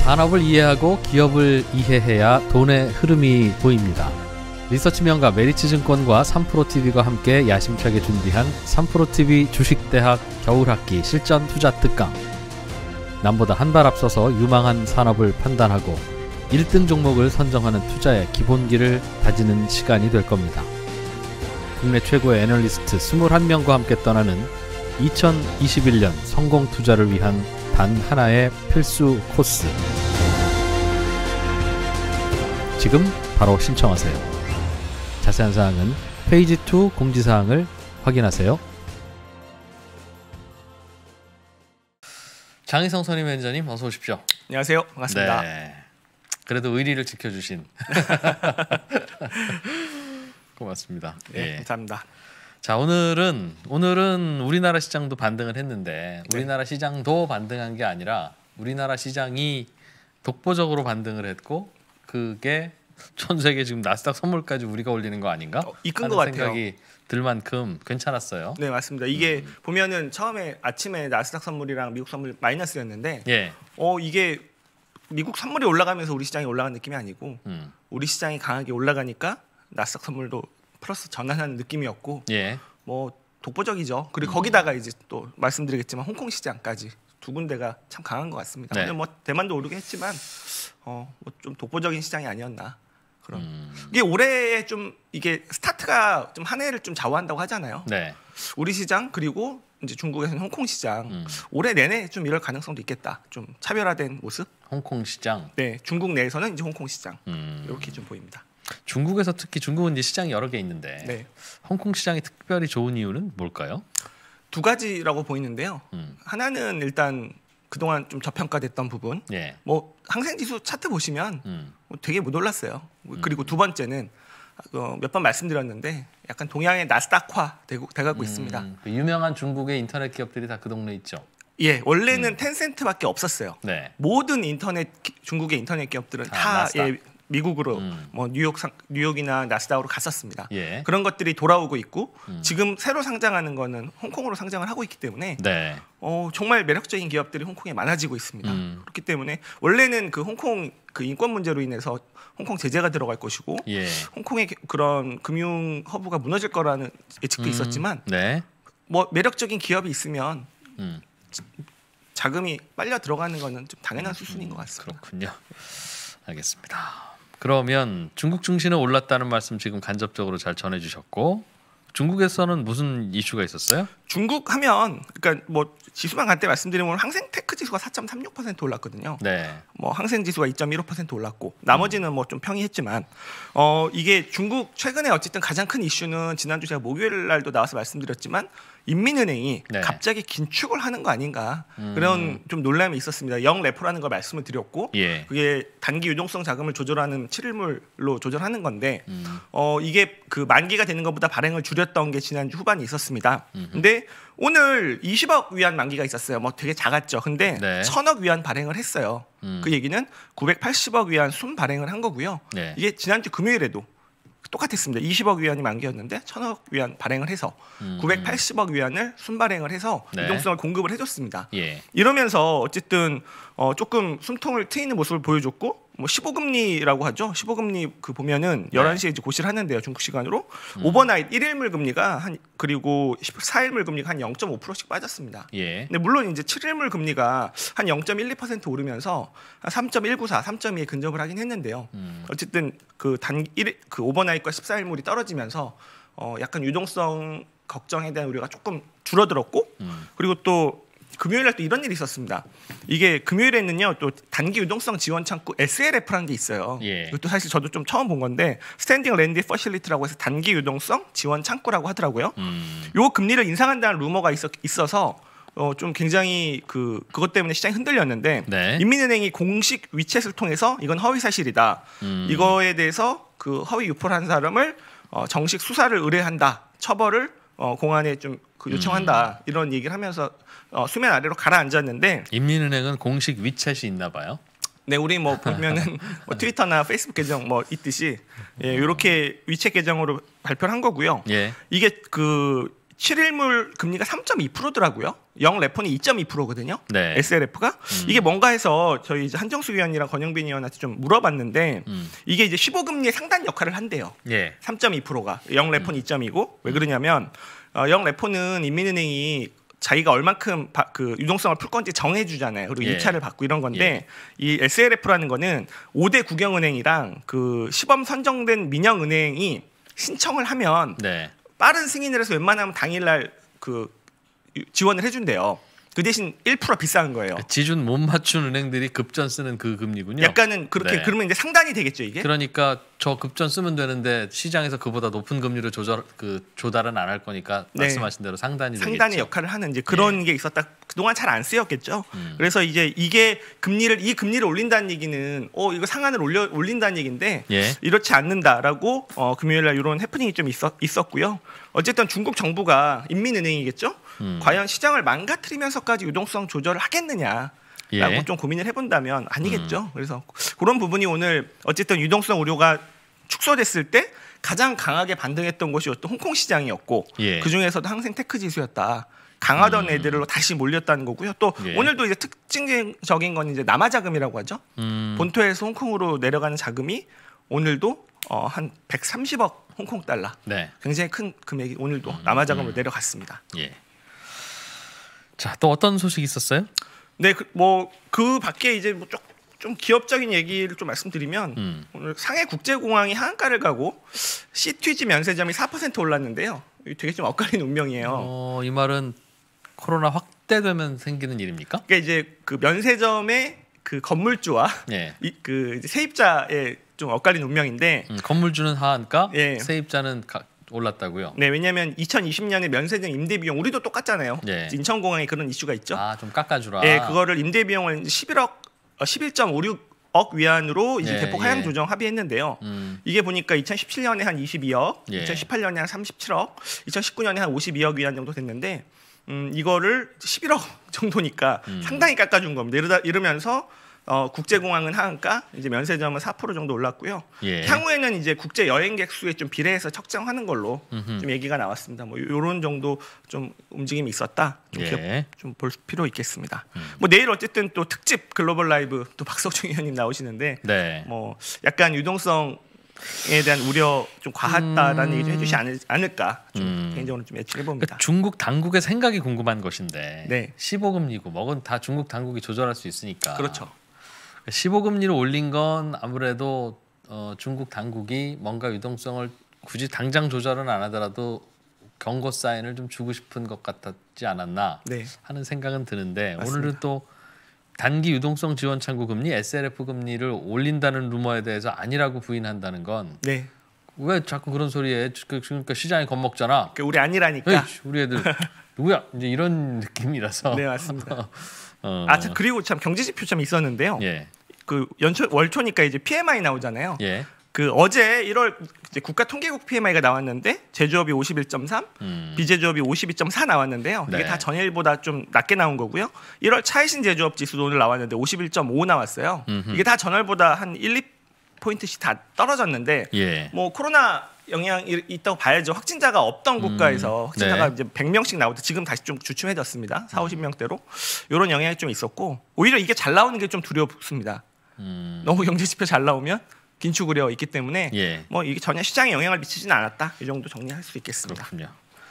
산업을 이해하고 기업을 이해해야 돈의 흐름이 보입니다. 리서치 명가 메리츠증권과 3프로TV가 함께 야심차게 준비한 3프로TV 주식대학 겨울학기 실전 투자 특강. 남보다 한 발 앞서서 유망한 산업을 판단하고 1등 종목을 선정하는 투자의 기본기를 다지는 시간이 될 겁니다. 국내 최고의 애널리스트 21명과 함께 떠나는 2021년 성공 투자를 위한 단 하나의 필수 코스. 지금 바로 신청하세요. 자세한 사항은 페이지 2 공지사항을 확인하세요. 장희성 선임 매니저님 어서 오십시오. 안녕하세요. 반갑습니다. 네. 그래도 의리를 지켜주신 고맙습니다. 네, 예. 감사합니다. 자, 오늘은 우리나라 시장도 반등을 했는데 네. 우리나라 시장도 반등한 게 아니라 우리나라 시장이 독보적으로 반등을 했고 그게 전 세계 지금 나스닥 선물까지 우리가 올리는 거 아닌가? 이끈 것 같아요. 생각이 들 만큼 괜찮았어요. 네, 맞습니다. 이게 보면은 처음에 아침에 나스닥 선물이랑 미국 선물 마이너스였는데 예. 이게 미국 선물이 올라가면서 우리 시장이 올라간 느낌이 아니고 우리 시장이 강하게 올라가니까 나스닥 선물도 플러스 전환하는 느낌이었고 예. 뭐 독보적이죠. 그리고 거기다가 이제 또 말씀드리겠지만 홍콩 시장까지 두 군데가 참 강한 것 같습니다. 네. 근데 뭐 대만도 오르긴 했지만 뭐 좀 독보적인 시장이 아니었나 그런. 이게 올해 좀 이게 스타트가 좀 한 해를 좀 좌우한다고 하잖아요. 네. 우리 시장 그리고 이제 중국에서는 홍콩 시장 올해 내내 좀 이럴 가능성도 있겠다. 좀 차별화된 모습. 홍콩 시장. 네, 중국 내에서는 이제 홍콩 시장 이렇게 좀 보입니다. 중국에서 특히 중국은 이제 시장이 여러 개 있는데 네. 홍콩 시장이 특별히 좋은 이유는 뭘까요? 두 가지라고 보이는데요. 하나는 일단 그동안 좀 저평가됐던 부분. 예. 뭐 항생지수 차트 보시면 뭐 되게 못 올랐어요. 그리고 두 번째는 몇 번 말씀드렸는데 약간 동양의 나스닥화 돼가고 있습니다. 그 유명한 중국의 인터넷 기업들이 다 그 동네에 있죠. 예, 원래는 텐센트밖에 없었어요. 네. 모든 중국의 인터넷 기업들은 다 나스닥. 미국으로 뭐 뉴욕이나 나스닥으로 갔었습니다. 예. 그런 것들이 돌아오고 있고 지금 새로 상장하는 거는 홍콩으로 상장을 하고 있기 때문에 네. 정말 매력적인 기업들이 홍콩에 많아지고 있습니다. 그렇기 때문에 원래는 그 홍콩 그 인권 문제로 인해서 홍콩 제재가 들어갈 것이고 예. 홍콩의 그런 금융 허브가 무너질 거라는 예측도 있었지만 네. 뭐 매력적인 기업이 있으면 자금이 빨려 들어가는 거는 좀 당연한 수순인 것 같습니다. 그렇군요. 알겠습니다. 그러면 중국 증시는 올랐다는 말씀 지금 간접적으로 잘 전해주셨고 중국에서는 무슨 이슈가 있었어요? 중국 하면 그러니까 뭐 지수만 간단히 말씀드리면 항생테크 지수가 4.36% 올랐거든요. 네. 뭐 항생 지수가 2.15% 올랐고 나머지는 뭐 좀 평이했지만 이게 중국 최근에 어쨌든 가장 큰 이슈는 지난주 제가 목요일 날도 나와서 말씀드렸지만 인민은행이 네. 갑자기 긴축을 하는 거 아닌가 그런 좀 논란이 있었습니다. 0레포라는 걸 말씀을 드렸고 예. 그게 단기 유동성 자금을 조절하는 7일물로 조절하는 건데 이게 그 만기가 되는 것보다 발행을 줄였던 게 지난주 후반에 있었습니다. 근데 오늘 20억 위안 만기가 있었어요. 뭐 되게 작았죠. 근데 네. 1000억 위안 발행을 했어요. 그 얘기는 980억 위안 순 발행을 한 거고요. 네. 이게 지난주 금요일에도 똑같았습니다. 20억 위안이 만기였는데 1000억 위안 발행을 해서 980억 위안을 순발행을 해서 네. 유동성을 공급을 해줬습니다. 예. 이러면서 어쨌든 조금 숨통을 트이는 모습을 보여줬고 뭐 15금리라고 하죠. 15금리 그 보면은 11시에 이제 고시를 하는데요. 중국 시간으로 오버나잇 1일물 금리가 그리고 14일물 금리가 한 0.5%씩 빠졌습니다. 예. 근데 물론 이제 7일물 금리가 한 0.12% 오르면서 한 3.194, 3.2에 근접을 하긴 했는데요. 어쨌든 그 그 오버나잇과 14일물이 떨어지면서 약간 유동성 걱정에 대한 우려가 조금 줄어들었고 그리고 또 금요일 날 또 이런 일이 있었습니다. 이게 금요일에는요 또 단기 유동성 지원 창구 SLF라는 게 있어요. 예. 이것도 사실 저도 좀 처음 본 건데 스탠딩 랜디 퍼실리티라고 해서 단기 유동성 지원 창구라고 하더라고요. 요 금리를 인상한다는 루머가 있어서 좀 굉장히 그것 때문에 시장이 흔들렸는데 네. 인민은행이 공식 위챗을 통해서 이건 허위 사실이다. 이거에 대해서 그 허위 유포를 한 사람을 정식 수사를 의뢰한다. 처벌을 공안에 좀 요청한다. 이런 얘기를 하면서 수면 아래로 가라앉았는데 인민은행은 공식 위챗이 있나 봐요. 네, 우리 뭐 보면은 뭐 트위터나 페이스북 계정 뭐 있듯이 이렇게 위챗 계정으로 발표를 한 거고요. 예. 이게 그 실일물 금리가 3.2%더라고요. 영 레포는 2.2%거든요. 네. SLF가 이게 뭔가 해서 저희 이제 한정수 위원이랑 권영빈 의원한테 좀 물어봤는데 이게 이제 15금리의 상단 역할을 한대요. 예. 3.2%가 영 레포는 2.2고 왜 그러냐면 영 레포는 인민은행이 자기가 얼만큼 그 유동성을 풀 건지 정해주잖아요. 그리고 예. 입찰을 받고 이런 건데 이 SLF라는 거는 5대 국영은행이랑 그 시범 선정된 민영은행이 신청을 하면 네. 빠른 승인을 해서 웬만하면 당일날 그 지원을 해준대요. 그 대신 1% 비싼 거예요. 지준 못 맞춘 은행들이 급전 쓰는 그 금리군요. 약간은 그렇게 네. 그러면 이제 상단이 되겠죠 이게. 그러니까 저 급전 쓰면 되는데 시장에서 그보다 높은 금리로 조달은 안 할 거니까 네. 말씀하신 대로 상단이 상단의 되겠죠. 역할을 하는 이제 그런 게 있었다. 그동안 잘 안 쓰였겠죠. 그래서 이제 이게 이 금리를 올린다는 얘기는 이거 상한을 올린다는 얘기인데 예. 이렇지 않는다라고 금요일 날 이런 해프닝이 좀 있었고요. 어쨌든 중국 정부가 인민은행이겠죠. 과연 시장을 망가뜨리면서까지 유동성 조절을 하겠느냐라고 예. 좀 고민을 해본다면 아니겠죠. 그래서 그런 부분이 오늘 어쨌든 유동성 우려가 축소됐을 때 가장 강하게 반등했던 곳이 어떤 홍콩 시장이었고 예. 그 중에서도 항생 테크 지수였다. 강하던 애들로 다시 몰렸다는 거고요. 또 예. 오늘도 이제 특징적인 건 이제 남아 자금이라고 하죠. 본토에서 홍콩으로 내려가는 자금이 오늘도 한 130억 홍콩 달러. 네. 굉장히 큰 금액이 오늘도 남아 자금으로 내려갔습니다. 예. 자, 또 어떤 소식이 있었어요? 네, 그 밖에 이제 좀 기업적인 얘기를 좀 말씀드리면 오늘 상해 국제공항이 하한가를 가고 CTG 면세점이 4% 올랐는데요. 되게 좀 엇갈린 운명이에요. 이 말은 코로나 확대되면 생기는 일입니까? 그러니까 이제 그 면세점의 그 건물주와 예. 그 세입자의 좀 엇갈린 운명인데 건물주는 하한가, 예. 세입자는 올랐다고요. 네, 왜냐하면 2020년에 면세점 임대 비용 우리도 똑같잖아요. 예. 인천공항에 그런 이슈가 있죠. 좀 깎아주라. 네, 그거를 임대 비용을 11.56억 위안으로 이제 예, 대폭 하향 예. 조정 합의했는데요. 이게 보니까 2017년에 한 22억, 예. 2018년에 한 37억, 2019년에 한 52억 위안 정도 됐는데 이거를 11억 정도니까 상당히 깎아준 겁니다. 이러면서 국제공항은 하한가, 이제 면세점은 4% 정도 올랐고요. 예. 향후에는 이제 국제 여행객 수에 좀 비례해서 책정하는 걸로 좀 얘기가 나왔습니다. 뭐 이런 정도 좀 움직임이 있었다. 예. 좀 볼 필요 있겠습니다. 뭐 내일 어쨌든 또 특집 글로벌 라이브 또 박석중 의원님 나오시는데 네. 뭐 약간 유동성에 대한 우려 좀 과하다라는 얘기 좀 해주지 않을까 좀 개인적으로 좀 예측해 봅니다. 그러니까 중국 당국의 생각이 궁금한 것인데 네. 15금리고 뭐건 다 중국 당국이 조절할 수 있으니까. 그렇죠. 15금리로 올린 건 아무래도 중국 당국이 뭔가 유동성을 굳이 당장 조절은 안 하더라도 경고 사인을 좀 주고 싶은 것 같지 않았나 네. 하는 생각은 드는데 맞습니다. 오늘은 또 단기 유동성 지원 창구 금리 SLF 금리를 올린다는 루머에 대해서 아니라고 부인한다는 건 네. 왜 자꾸 그런 소리에 그러니까 시장이 겁먹잖아. 우리 아니라니까. 에이, 우리 애들 누구야? 이제 이런 느낌이라서. 네, 맞습니다. 어, 그리고 참 경제 지표 좀 있었는데요. 예. 그 월초니까 이제 PMI 나오잖아요. 예. 그 어제 1월 이제 국가통계국 PMI가 나왔는데 제조업이 51.3, 비제조업이 52.4 나왔는데요. 이게 네. 다 전일보다 좀 낮게 나온 거고요. 1월 차이신 제조업 지수도 오늘 나왔는데 51.5 나왔어요. 이게 다 전월보다 한 1, 2포인트씩 다 떨어졌는데 예. 뭐 코로나 영향이 있다고 봐야죠. 확진자가 없던 국가에서 확진자가 네. 이제 100명씩 나올 때 지금 다시 좀 주춤해졌습니다. 40~50명대로. 이런 영향이 좀 있었고 오히려 이게 잘 나오는 게 좀 두렵습니다. 너무 경제 지표 잘 나오면 긴축 우려 있기 때문에 예. 뭐 이게 전혀 시장에 영향을 미치지는 않았다. 이 정도 정리할 수 있겠습니다. 그렇군요.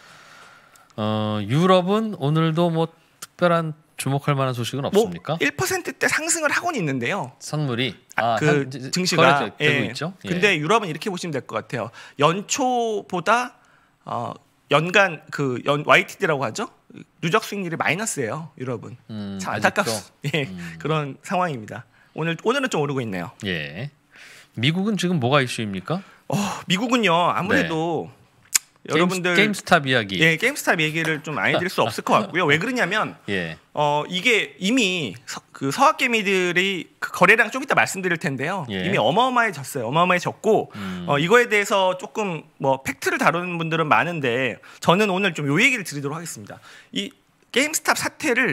유럽은 오늘도 뭐 특별한 주목할 만한 소식은 없습니까? 뭐 1%대 상승을 하고는 있는데요. 선물이 그 증시가 되고 있죠. 예. 근데 유럽은 이렇게 보시면 될 것 같아요. 연초보다 연간 YTD라고 하죠. 누적 수익률이 마이너스예요. 유럽은. 참 안타깝습니다. 예, 그런 상황입니다. 오늘은 좀 오르고 있네요. 예. 미국은 지금 뭐가 이슈입니까? 미국은요 아무래도 여러분들 게임스탑 이야기. 예, 게임스탑 얘기를 좀 안 해드릴 수 없을 것 같고요. 왜 그러냐면 예. 이게 이미 그 서학개미들이 그 거래량 좀 이따 말씀드릴 텐데요. 예. 이미 어마어마해졌어요. 어마어마해졌고 이거에 대해서 조금 뭐 팩트를 다루는 분들은 많은데 저는 오늘 좀 요 얘기를 드리도록 하겠습니다. 이 게임스탑 사태를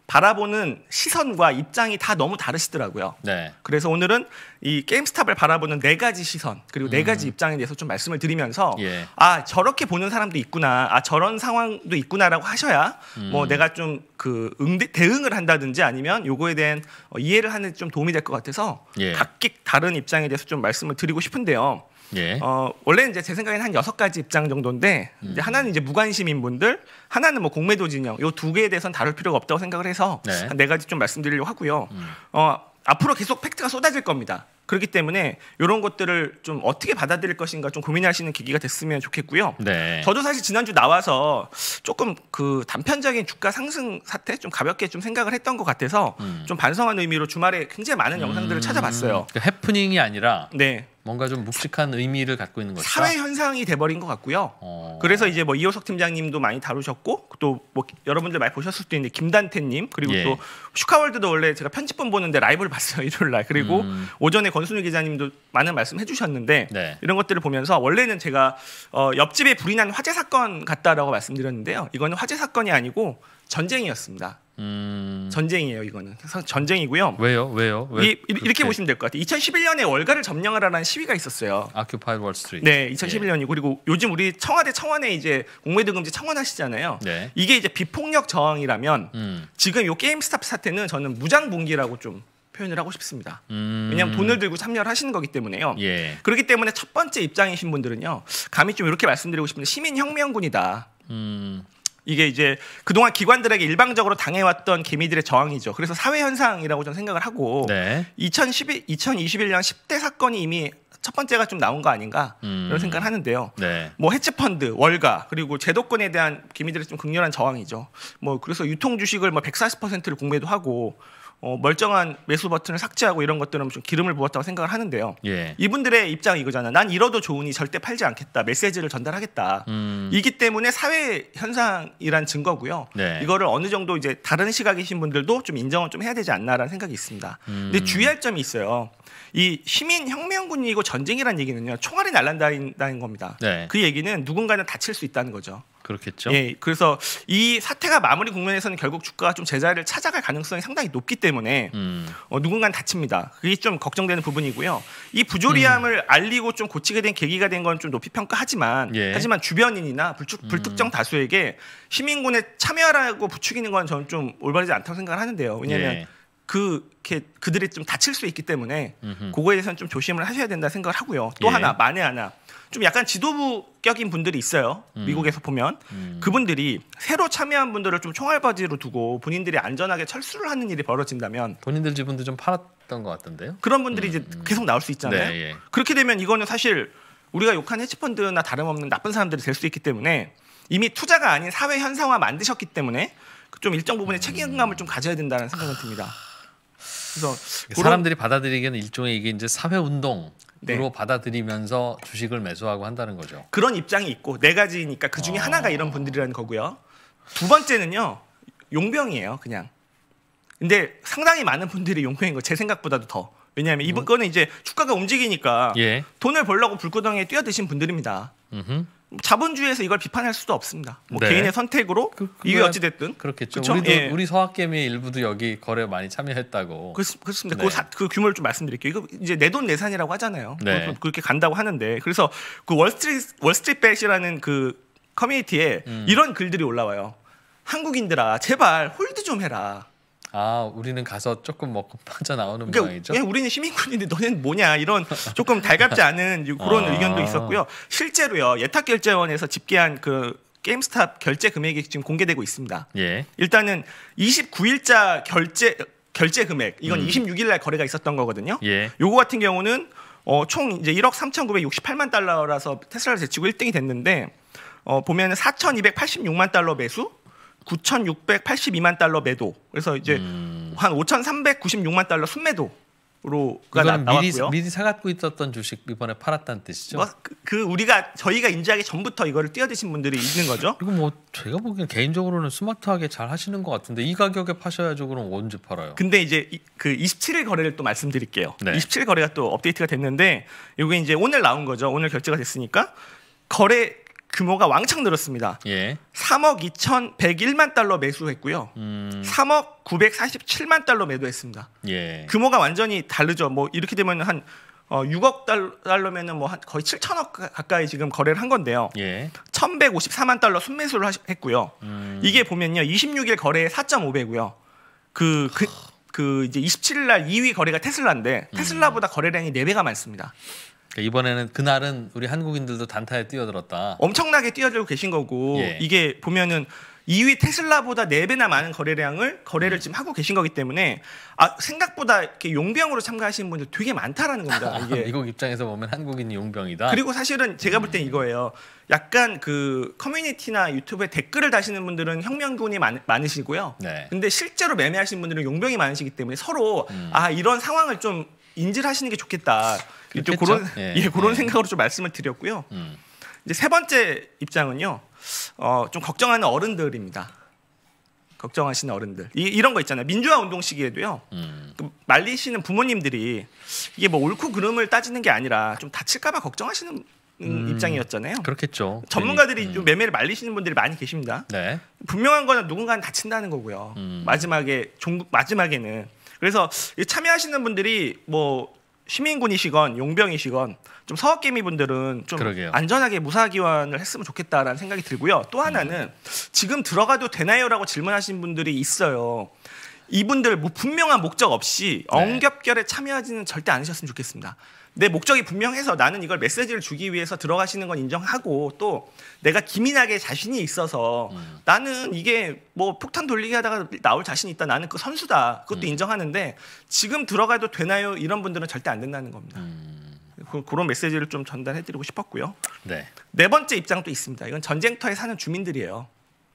바라보는 시선과 입장이 다 너무 다르시더라고요. 네. 그래서 오늘은 이 게임스탑을 바라보는 4가지 시선 그리고 4가지 입장에 대해서 좀 말씀을 드리면서 예. 아 저렇게 보는 사람도 있구나, 아 저런 상황도 있구나라고 하셔야 뭐 내가 좀 그 대응을 한다든지 아니면 요거에 대한 이해를 하는 좀 도움이 될 것 같아서 예. 각기 다른 입장에 대해서 좀 말씀을 드리고 싶은데요. 예. 원래 이제 제 생각에는 한 6가지 입장 정도인데 이제 하나는 이제 무관심인 분들, 하나는 뭐 공매도 진영, 요 2개에 대해서는 다룰 필요가 없다고 생각을 해서 네. 한 4가지 좀 말씀드리려고 하고요. 앞으로 계속 팩트가 쏟아질 겁니다. 그렇기 때문에 이런 것들을 좀 어떻게 받아들일 것인가 좀 고민하시는 계기가 됐으면 좋겠고요. 네. 저도 사실 지난주 나와서 조금 그 단편적인 주가 상승 사태 좀 가볍게 좀 생각을 했던 것 같아서 좀 반성하는 의미로 주말에 굉장히 많은 영상들을 찾아봤어요. 그러니까 해프닝이 아니라 네. 뭔가 좀 묵직한 의미를 갖고 있는 것이다. 사회 현상이 돼버린 것 같고요. 그래서 이제 뭐 이호석 팀장님도 많이 다루셨고 또 뭐 여러분들 많이 보셨을 수도 있는데 김단태님 그리고 예. 또 슈카월드도 원래 제가 편집본 보는데 라이브를 봤어요 일요일 날. 그리고 오전에 권순우 기자님도 많은 말씀 해주셨는데 네. 이런 것들을 보면서 원래는 제가 옆집에 불이 난 화재 사건 같다라고 말씀드렸는데요. 이거는 화재 사건이 아니고 전쟁이었습니다. 전쟁이에요, 이거는. 전쟁이고요. 왜요? 왜 이렇게 보시면 될 것 같아요. 2011년에 월가를 점령하라는 시위가 있었어요. 아큐파이드 월스트리트. 네, 2011년이고 그리고 요즘 우리 청와대 청원에 이제 공매도 금지 청원하시잖아요. 네. 이게 이제 비폭력 저항이라면 지금 요 게임스탑 사태는 저는 무장봉기라고 좀 표현을 하고 싶습니다. 왜냐하면 돈을 들고 참여를 하시는 거기 때문에요. 예. 그렇기 때문에 첫 번째 입장이신 분들은요. 감히 좀 이렇게 말씀드리고 싶은데 시민혁명군이다. 이게 이제 그동안 기관들에게 일방적으로 당해왔던 개미들의 저항이죠. 그래서 사회 현상이라고 저는 생각을 하고 네. 2021년 10대 사건이 이미 첫 번째가 좀 나온 거 아닌가 이런 생각을 하는데요. 네. 뭐 해치펀드, 월가 그리고 제도권에 대한 개미들의 좀 극렬한 저항이죠. 뭐 그래서 유통 주식을 뭐 140%를 공매도 하고 멀쩡한 매수 버튼을 삭제하고 이런 것들은 좀 기름을 부었다고 생각을 하는데요. 예. 이분들의 입장이 이거잖아. 난 잃어도 좋으니 절대 팔지 않겠다. 메시지를 전달하겠다. 이기 때문에 사회 현상이란 증거고요. 네. 이거를 어느 정도 이제 다른 시각이신 분들도 좀 인정을 좀 해야 되지 않나라는 생각이 있습니다. 근데 주의할 점이 있어요. 이 시민 혁명군이고 전쟁이란 얘기는요. 총알이 날아다닌다는 겁니다. 네. 그 얘기는 누군가는 다칠 수 있다는 거죠. 그렇겠죠. 예, 그래서 이 사태가 마무리 국면에서는 결국 주가가 좀 제자리를 찾아갈 가능성이 상당히 높기 때문에 누군가는 다칩니다. 그게 좀 걱정되는 부분이고요. 이 부조리함을 알리고 좀 고치게 된 계기가 된 건 좀 높이 평가하지만 예. 하지만 주변인이나 불특정 다수에게 시민군에 참여하라고 부추기는 건 저는 좀 올바르지 않다고 생각을 하는데요. 왜냐하면 예. 그들이 좀 다칠 수 있기 때문에 그거에 대해서는 좀 조심을 하셔야 된다 생각을 하고요. 또 예. 하나 만에 하나 좀 약간 지도부격인 분들이 있어요. 미국에서 보면 그분들이 새로 참여한 분들을 좀 총알바지로 두고 본인들이 안전하게 철수를 하는 일이 벌어진다면 본인들 지분도 좀 팔았던 것 같던데요. 그런 분들이 이제 계속 나올 수 있잖아요. 네, 예. 그렇게 되면 이거는 사실 우리가 욕한 해치펀드나 다름없는 나쁜 사람들이 될 수 있기 때문에 이미 투자가 아닌 사회 현상화 만드셨기 때문에 좀 일정 부분의 책임감을 좀 가져야 된다는 생각은 듭니다. 그래서 사람들이 받아들이기에는 일종의 이게 이제 사회 운동으로 네. 받아들이면서 주식을 매수하고 한다는 거죠. 그런 입장이 있고 4가지니까 그 중에 하나가 이런 분들이라는 거고요. 두 번째는요. 용병이에요, 그냥. 근데 상당히 많은 분들이 용병인 거 제 생각보다도 더. 왜냐하면 이거는 이제 주가가 움직이니까 예. 돈을 벌려고 불구덩이에 뛰어드신 분들입니다. 자본주의에서 이걸 비판할 수도 없습니다. 뭐 네. 개인의 선택으로 이게 어찌 됐든 그렇겠죠. 그쵸? 우리도 예. 우리 서학개미 일부도 여기 거래 많이 참여했다고. 그렇습니다. 네. 그 규모를 좀 말씀드릴게요. 이거 이제 내 돈 내산이라고 하잖아요. 네. 그렇게 간다고 하는데 그래서 그 월스트리트벳이라는 그 커뮤니티에 이런 글들이 올라와요. 한국인들아 제발 홀드 좀 해라. 아, 우리는 가서 조금 먹고 빠져나오는 그러니까 모양이죠. 우리는 시민군인데 너네는 뭐냐 이런 조금 달갑지 않은 그런 의견도 있었고요. 실제로요 예탁결제원에서 집계한 그 게임스탑 결제 금액이 지금 공개되고 있습니다. 예. 일단은 29일자 결제 금액 이건 26일 날 거래가 있었던 거거든요. 예. 요거 같은 경우는 총 이제 1억 3,968만 달러라서 테슬라를 제치고 1등이 됐는데 보면 4,286만 달러 매수, 9,682만 달러 매도. 그래서 이제 한 5,396만 달러 순매도로가 이거는 나왔고요. 미리 사갖고 있었던 주식 이번에 팔았다는 뜻이죠. 뭐, 저희가 인지하기 전부터 이거를 뛰어드신 분들이 있는 거죠. 이거 뭐 제가 보기엔 개인적으로는 스마트하게 잘 하시는 것 같은데 이 가격에 파셔야죠. 그럼 언제 팔아요? 근데 이제 그 27일 거래를 또 말씀드릴게요. 네. 27일 거래가 또 업데이트가 됐는데 이게 이제 오늘 나온 거죠. 오늘 결제가 됐으니까 거래 규모가 왕창 늘었습니다. 예. 3억 2,101만 달러 매수했고요. 3억 947만 달러 매도했습니다. 예. 규모가 완전히 다르죠. 뭐 이렇게 되면 한 6억 달러면은 뭐 거의 7천억 가까이 지금 거래를 한 건데요. 예. 1,154만 달러 순매수를 했고요. 이게 보면요, 26일 거래에 4.5배고요. 그 이제 27일 날 2위 거래가 테슬라인데 테슬라보다 거래량이 4배가 많습니다. 그러니까 이번에는 그날은 우리 한국인들도 단타에 뛰어들었다. 엄청나게 뛰어들고 계신 거고 예. 이게 보면은 2위 테슬라보다 4배나 많은 거래를 지금 하고 계신 거기 때문에 생각보다 이렇게 용병으로 참가하시는 분들 되게 많다라는 겁니다. 이게 미국 입장에서 보면 한국인이 용병이다. 그리고 사실은 제가 볼 땐 이거예요. 약간 그 커뮤니티나 유튜브에 댓글을 다시는 분들은 혁명군이 많으시고요. 네. 근데 실제로 매매하시는 분들은 용병이 많으시기 때문에 서로 이런 상황을 좀 인지를 하시는 게 좋겠다. 좀 그런 그런 생각으로 좀 말씀을 드렸고요. 이제 세 번째 입장은요. 좀 걱정하는 어른들입니다. 걱정하시는 어른들. 이런 거 있잖아요. 민주화 운동 시기에도요. 그 말리시는 부모님들이 이게 뭐 옳고 그름을 따지는 게 아니라 좀 다칠까 봐 걱정하시는 입장이었잖아요. 그렇겠죠. 전문가들이 좀 매매를 말리시는 분들이 많이 계십니다. 네. 분명한 거는 누군가는 다친다는 거고요. 마지막에는. 그래서 참여하시는 분들이 뭐 시민군이시건 용병이시건 좀 서학개미 분들은 좀 그러게요. 안전하게 무사기환을 했으면 좋겠다라는 생각이 들고요. 또 하나는 지금 들어가도 되나요라고 질문하시는 분들이 있어요. 이분들 뭐 분명한 목적 없이 엉겹결에 참여하지는 절대 않으셨으면 좋겠습니다. 내 목적이 분명해서 나는 이걸 메시지를 주기 위해서 들어가시는 건 인정하고 또 내가 기민하게 자신이 있어서 나는 이게 뭐 폭탄 돌리기 하다가 나올 자신이 있다. 나는 그 선수다. 그것도 인정하는데 지금 들어가도 되나요? 이런 분들은 절대 안 된다는 겁니다. 그런 메시지를 좀 전달해드리고 싶었고요. 네 번째 입장도 있습니다. 이건 전쟁터에 사는 주민들이에요.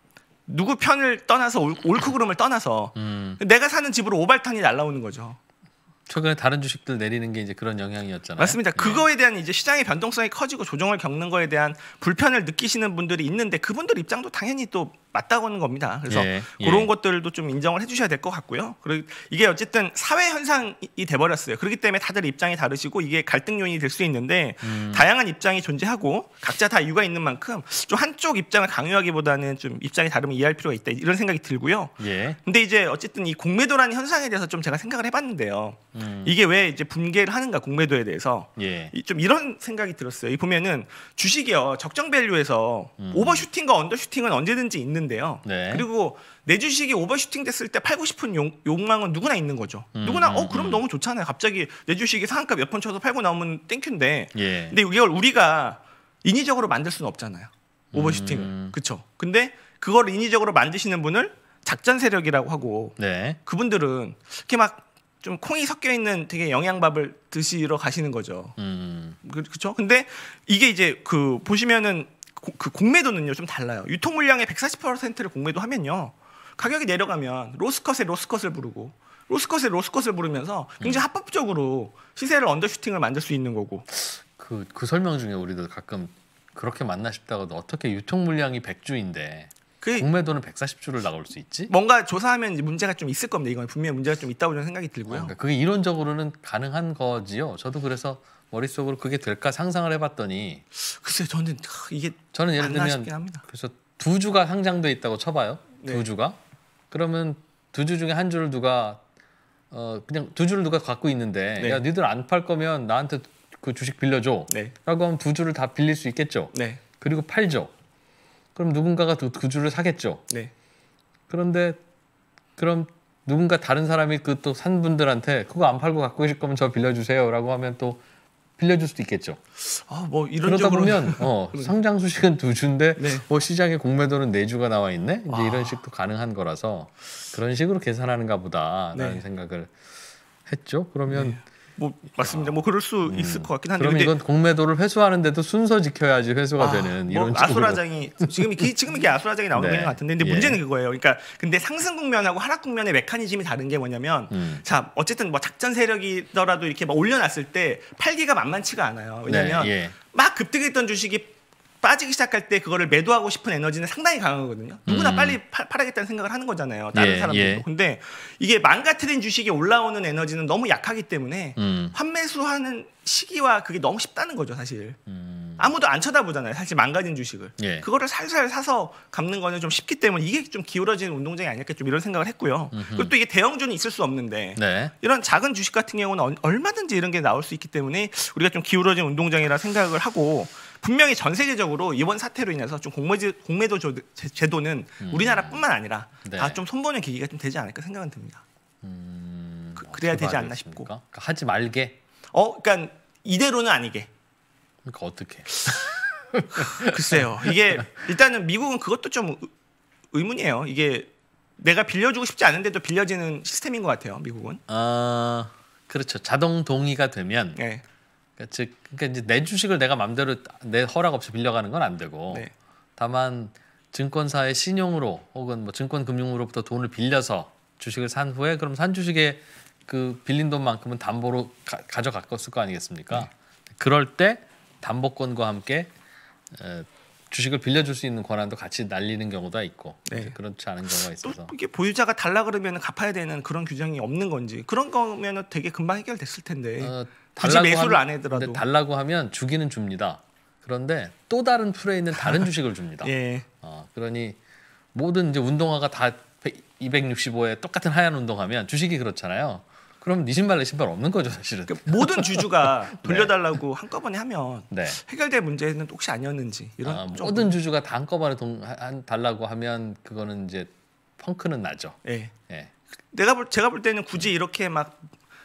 누구 편을 떠나서 옳고 그름을 떠나서 내가 사는 집으로 오발탄이 날라오는 거죠. 최근에 다른 주식들 내리는 게 이제 그런 영향이었잖아요. 맞습니다. 그거에 대한 이제 시장의 변동성이 커지고 조정을 겪는 거에 대한 불편을 느끼시는 분들이 있는데 그분들 입장도 당연히 또 맞다고 하는 겁니다. 그래서 그런 것들도 좀 인정을 해주셔야 될 것 같고요. 그리고 이게 어쨌든 사회 현상이 돼버렸어요. 그렇기 때문에 다들 입장이 다르시고 이게 갈등 요인이 될 수 있는데 다양한 입장이 존재하고 각자 다 이유가 있는 만큼 좀 한쪽 입장을 강요하기보다는 좀 입장이 다르면 이해할 필요가 있다 이런 생각이 들고요. 근데 이제 어쨌든 이 공매도라는 현상에 대해서 좀 제가 생각을 해봤는데요. 이게 왜 이제 붕괴를 하는가 공매도에 대해서 좀 이런 생각이 들었어요. 보면은 주식이요 적정 밸류에서 오버슈팅과 언더슈팅은 언제든지 있는데요. 그리고 내 주식이 오버슈팅 됐을 때 팔고 싶은 욕망은 누구나 있는 거죠. 누구나 그럼 너무 좋잖아요. 갑자기 내 주식이 상한가 몇 번 쳐서 팔고 나오면 땡큐인데 근데 이걸 우리가 인위적으로 만들 수는 없잖아요. 오버슈팅을. 그렇죠. 근데 그걸 인위적으로 만드시는 분을 작전 세력이라고 하고 그분들은 이렇게 막 좀 콩이 섞여 있는 되게 영양밥을 드시러 가시는 거죠. 그렇죠? 근데 이게 이제 그 보시면은 그 공매도는요 좀 달라요. 유통 물량의 140%를 공매도 하면요 가격이 내려가면 로스컷에 로스컷을 부르고 로스컷에 로스컷을 부르면서 굉장히 합법적으로 시세를 언더슈팅을 만들 수 있는 거고. 그 설명 중에 우리도 가끔 그렇게 맞나 싶다가도 어떻게 유통 물량이 100주인데 공매도는 140주를 나올 수 있지? 뭔가 조사하면 이제 문제가 좀 있을 겁니다. 이건 분명히 문제가 좀 있다고 저는 생각이 들고요. 그러니까 그게 이론적으로는 가능한 거지요. 저도 그래서 머릿속으로 그게 될까 상상을 해봤더니 글쎄요, 저는 예를 들면 그래서 2주가 상장돼 있다고 쳐봐요. 2주가 그러면 2주 중에 한 주를 누가 그냥 2주를 누가 갖고 있는데 야 니들 안 팔 거면 나한테 그 주식 빌려줘 라고 하면 2주를 다 빌릴 수 있겠죠. 그리고 팔죠. 그럼 누군가가 그 주를 사겠죠. 그런데 그럼 누군가 다른 사람이 그 또 산 분들한테 그거 안 팔고 갖고 계실 거면 저 빌려주세요라고 하면 또 빌려줄 수도 있겠죠. 뭐 그러다 보면 상장 수식은 2주인데 뭐 시장에 공매도는 4주가 나와 있네. 이제 이런 식도 가능한 거라서 그런 식으로 계산하는가 보다라는 생각을 했죠. 그러면 뭐 맞습니다. 뭐 그럴 수 있을 것 같긴 한데. 그럼 이건 공매도를 회수하는데도 순서 지켜야지 회수가 되는 이런 뭐 아수라장이 지금 이게 아수라장이 나오는 것 같은데, 근데 문제는 그거예요. 그러니까 근데 상승 국면하고 하락 국면의 메커니즘이 다른 게 뭐냐면, 자 어쨌든 뭐 작전 세력이더라도 이렇게 막 올려놨을 때 팔기가 만만치가 않아요. 왜냐하면 막 급등했던 주식이 빠지기 시작할 때 그거를 매도하고 싶은 에너지는 상당히 강하거든요. 누구나 빨리 팔아야겠다는 생각을 하는 거잖아요. 다른 사람들도. 근데 이게 망가뜨린 주식이 올라오는 에너지는 너무 약하기 때문에 환매수하는 시기와 그게 너무 쉽다는 거죠, 사실. 아무도 안 쳐다보잖아요. 사실 망가진 주식을. 예. 그거를 살살 사서 갚는 거는 좀 쉽기 때문에 이게 좀 기울어지는 운동장이 아닐까 좀 이런 생각을 했고요. 그리고 또 이게 대형주는 있을 수 없는데 네. 이런 작은 주식 같은 경우는 얼마든지 이런 게 나올 수 있기 때문에 우리가 좀 기울어진 운동장이라 생각을 하고 분명히 전 세계적으로 이번 사태로 인해서 좀 공매도 제도는 우리나라뿐만 아니라 네. 다 좀 손보는 계기가 좀 되지 않을까 생각은 듭니다. 그래야 되지 않나 싶고. 그러니까 하지 말게. 그러니까 이대로는 아니게. 그러니까 어떻게? 글쎄요. 이게 일단은 미국은 그것도 좀 의문이에요. 이게 내가 빌려주고 싶지 않은데도 빌려지는 시스템인 것 같아요. 미국은. 그렇죠. 자동 동의가 되면. 네. 그러니까 이제 내 주식을 내가 마음대로 내 허락 없이 빌려가는 건 안 되고. 네. 다만 증권사의 신용으로 혹은 뭐 증권금융으로부터 돈을 빌려서 주식을 산 후에 그럼 산 주식에 그 빌린 돈만큼은 담보로 가져갔을 거 아니겠습니까? 네. 그럴 때 담보권과 함께 주식을 빌려줄 수 있는 권한도 같이 날리는 경우가 있고 네. 그렇지 않은 경우가 있어서 또 이게 보유자가 달라 그러면 갚아야 되는 그런 규정이 없는 건지 그런 거면 되게 금방 해결됐을 텐데 굳이 매수를 안 하더라도 달라고 하면 주기는 줍니다. 그런데 또 다른 풀에 있는 다른 주식을 줍니다. 예. 그러니 모든 이제 운동화가 다 265에 똑같은 하얀 운동하면 주식이 그렇잖아요. 그럼 네 신발 내 신발 없는 거죠 사실은. 그러니까 모든 주주가 돌려달라고 네. 한꺼번에 하면 네. 해결될 문제는 혹시 아니었는지 이런 모든 주주가 다 한꺼번에 달라고 하면 그거는 이제 펑크는 나죠. 네. 네. 제가 볼 때는 굳이 이렇게 막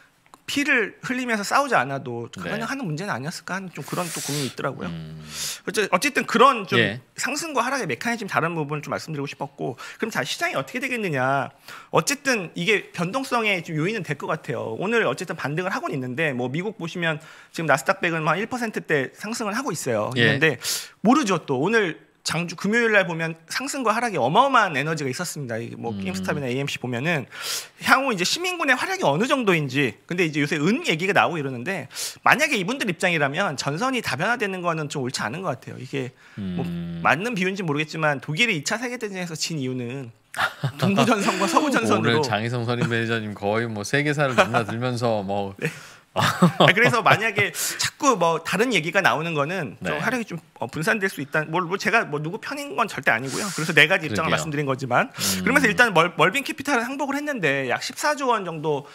피를 흘리면서 싸우지 않아도 가능한 문제는 아니었을까 하는 좀 그런 또 고민이 있더라고요. 어쨌든 그런 좀 예. 상승과 하락의 메커니즘 다른 부분을 좀 말씀드리고 싶었고 그럼 자 시장이 어떻게 되겠느냐. 어쨌든 이게 변동성의 좀 요인은 될 것 같아요. 오늘 어쨌든 반등을 하고는 있는데 뭐 미국 보시면 지금 나스닥백은 한 1%대 상승을 하고 있어요. 그런데 예. 모르죠 또 오늘 장주 금요일 날 보면 상승과 하락이 어마어마한 에너지가 있었습니다. 뭐 게임스탑이나 AMC 보면은 향후 이제 시민군의 활약이 어느 정도인지. 근데 이제 요새 은 얘기가 나오고 이러는데 만약에 이분들 입장이라면 전선이 다변화되는 거는 좀 옳지 않은 것 같아요. 이게 뭐 맞는 비유인지 모르겠지만 독일이 2차 세계대전에서 진 이유는 동부전선과 서부전선으로. 오늘 장희성 선임 매니저님 거의 뭐 세계사를 넘나들면서 뭐. 네. 그래서 만약에 자꾸 뭐 다른 얘기가 나오는 거는 네. 좀 화력이 좀 분산될 수 있다. 뭐 제가 뭐 누구 편인 건 절대 아니고요. 그래서 네 가지 입장을 말씀드린 거지만 그러면서 일단 멀빈 캐피탈은 항복을 했는데 약 14조 원 정도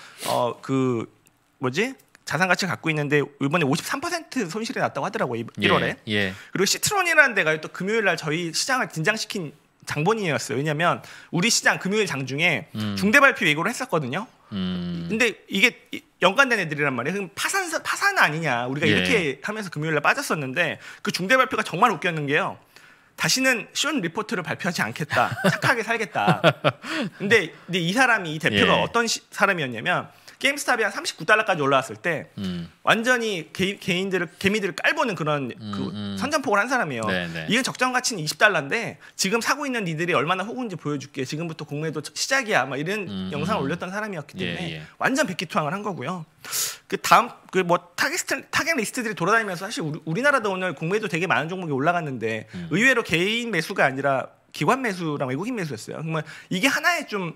자산 가치를 갖고 있는데 이번에 53% 손실이 났다고 하더라고요. 1월에. 예. 그리고 시트론이라는 데가 또 금요일 날 저희 시장을 긴장시킨 장본인이었어요. 왜냐하면 우리 시장 금요일 장중에 중대 발표 예고를 했었거든요. 근데 이게 연관된 애들이란 말이에요. 그럼 파산 아니냐. 우리가 이렇게 하면서 금요일 날 빠졌었는데 그 중대 발표가 정말 웃겼는 게요. 다시는 쇼 리포트를 발표하지 않겠다. 착하게 살겠다. 근데 이 사람이 이 대표가 어떤 사람이었냐면 게임스탑이 한 $39까지 올라왔을 때 완전히 개미들을 깔보는 그런 그 선전폭을 한 사람이에요. 이건 적정 가치는 $20인데 지금 사고 있는 니들이 얼마나 호구인지 보여줄게. 지금부터 공매도 시작이야. 막 이런 영상을 올렸던 사람이었기 때문에 완전 백기투항을 한 거고요. 그 다음 뭐 타겟 리스트들이 돌아다니면서 사실 우리나라도 오늘 공매도 되게 많은 종목이 올라갔는데 의외로 개인 매수가 아니라 기관 매수랑 외국인 매수였어요. 그러면 이게 하나의 좀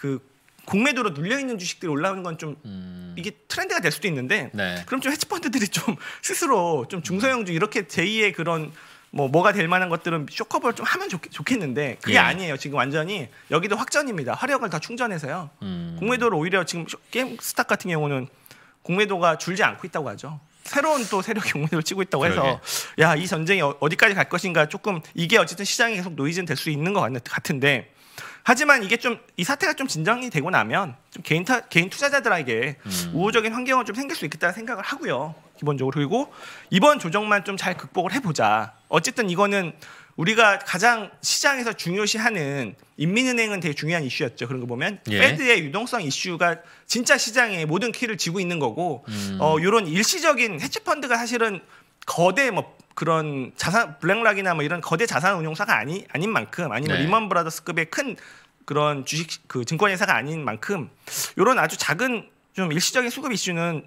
공매도로 눌려 있는 주식들이 올라오는 건 좀 이게 트렌드가 될 수도 있는데 그럼 좀 헤지펀드들이 좀 스스로 좀 중소형주 이렇게 제2의 그런 뭐가 될 만한 것들은 쇼커버를 좀 하면 좋겠는데 그게 아니에요. 지금 완전히 여기도 확전입니다. 화력을 다 충전해서요. 공매도를 오히려 지금 게임스탑 같은 경우는 공매도가 줄지 않고 있다고 하죠. 새로운 또 세력이 공매도를 치고 있다고 해서 야, 이 전쟁이 어디까지 갈 것인가 조금 이게 어쨌든 시장이 계속 노이즈는 될 수 있는 것 같은데 하지만 이게 좀 이 사태가 좀 진정이 되고 나면 좀 개인 투자자들에게 우호적인 환경은 좀 생길 수 있겠다는 생각을 하고요. 기본적으로. 그리고 이번 조정만 좀 잘 극복을 해보자. 어쨌든 이거는 우리가 가장 시장에서 중요시하는 인민은행은 되게 중요한 이슈였죠. 그런 거 보면 페드의 유동성 이슈가 진짜 시장의 모든 키를 쥐고 있는 거고 이런 일시적인 헤지펀드가 사실은 거대 그런 자산 블랙락이나 이런 거대 자산 운용사가 아닌 만큼 아니면 리먼 브라더스급의 큰 그런 주식 증권 회사가 아닌 만큼 이런 아주 작은 좀 일시적인 수급 이슈는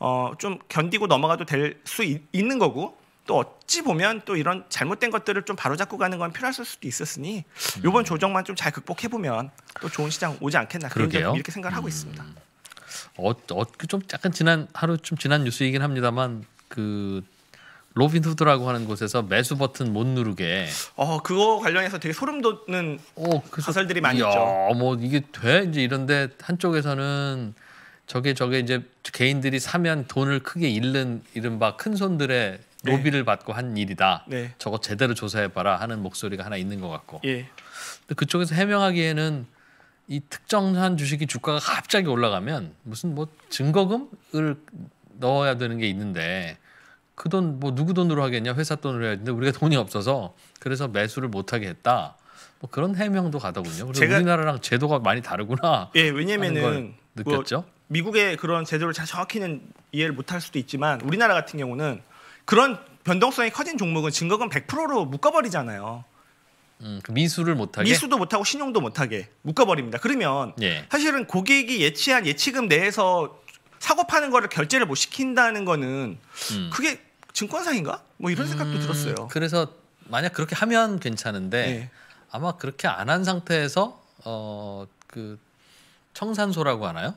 좀 견디고 넘어가도 될 수 있는 거고 또 어찌 보면 또 이런 잘못된 것들을 좀 바로잡고 가는 건 필요할 수도 있었으니 이번 조정만 좀 잘 극복해 보면 또 좋은 시장 오지 않겠나 개인적으로 이렇게 생각을 하고 있습니다. 좀 약간 지난 뉴스이긴 합니다만 로빈후드라고 하는 곳에서 매수 버튼 못 누르게. 그거 관련해서 되게 소름 돋는 가설들이 많이 있죠. 뭐 이게 돼? 이제 이런데 한쪽에서는 저게 이제 개인들이 사면 돈을 크게 잃는 이른바 큰 손들의 로비를 받고 한 일이다. 네. 저거 제대로 조사해봐라 하는 목소리가 하나 있는 것 같고. 예. 근데 그쪽에서 해명하기에는 이 특정한 주식이 주가가 갑자기 올라가면 무슨 뭐 증거금을 넣어야 되는 게 있는데 그 돈 뭐 누구 돈으로 하겠냐? 회사 돈으로 해야 되는데 우리가 돈이 없어서 그래서 매수를 못하게 했다. 뭐 그런 해명도 가더군요. 그리고 우리나라랑 제도가 많이 다르구나. 예, 왜냐면은 느꼈죠. 미국의 그런 제도를 정확히는 이해를 못할 수도 있지만 우리나라 같은 경우는 그런 변동성이 커진 종목은 증거금 100%로 묶어버리잖아요. 미수를 못하게? 미수도 못하고 신용도 못하게 묶어버립니다. 그러면 사실은 고객이 예치한 예치금 내에서 사고 파는 거를 결제를 못 시킨다는 거는 그게 증권사인가? 뭐 이런 생각도 들었어요. 그래서 만약 그렇게 하면 괜찮은데 아마 그렇게 안 한 상태에서 그 청산소라고 하나요?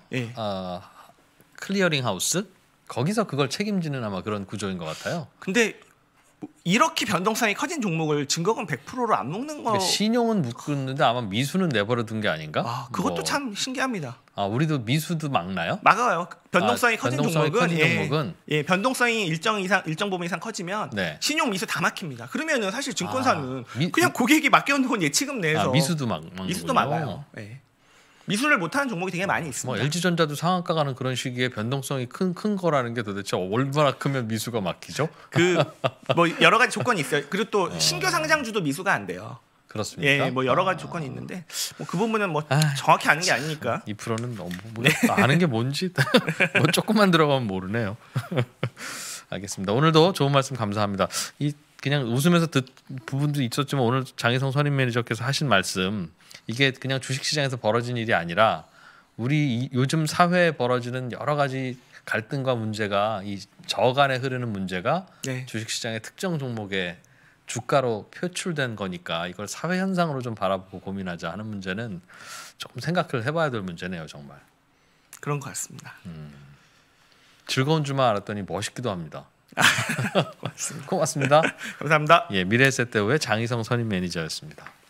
클리어링 하우스? 거기서 그걸 책임지는 아마 그런 구조인 것 같아요. 근데 이렇게 변동성이 커진 종목을 증거금 100%로 안 묶는 거. 신용은 묶는데 아마 미수는 내버려 둔 게 아닌가? 그것도 참 신기합니다. 우리도 미수도 막나요? 막아요. 변동성이 커진 종목은 변동성이 일정 부분 이상 커지면 신용 미수 다 막힙니다. 그러면은 사실 증권사는 그냥 고객이 맡겨놓은 예치금 내에서 미수도 막아요. 미수를 못하는 종목이 되게 많이 있습니다. 뭐 LG전자도 상한가 가는 그런 시기에 변동성이 큰 거라는 게 도대체 얼마나 크면 미수가 막히죠? 뭐 여러 가지 조건이 있어요. 그리고 또 신규 상장주도 미수가 안 돼요. 그렇습니까? 뭐 여러 가지 조건이 있는데 그 부분은 뭐 정확히 아는 게 아니니까. 2%는 너무 아는 게 뭔지 뭐 조금만 들어가면 모르네요. 알겠습니다. 오늘도 좋은 말씀 감사합니다. 그냥 웃으면서 부분도 있었지만 오늘 장희성 선임 매니저께서 하신 말씀 이게 그냥 주식시장에서 벌어진 일이 아니라 우리 요즘 사회에 벌어지는 여러 가지 갈등과 문제가 이 저간에 흐르는 문제가 주식시장의 특정 종목의 주가로 표출된 거니까 이걸 사회 현상으로 좀 바라보고 고민하자 하는 문제는 조금 생각을 해봐야 될 문제네요. 정말 그런 것 같습니다. 즐거운 주말 알았더니 멋있기도 합니다. 고맙습니다. 감사합니다. 미래에셋대우의 장희성 선임 매니저였습니다.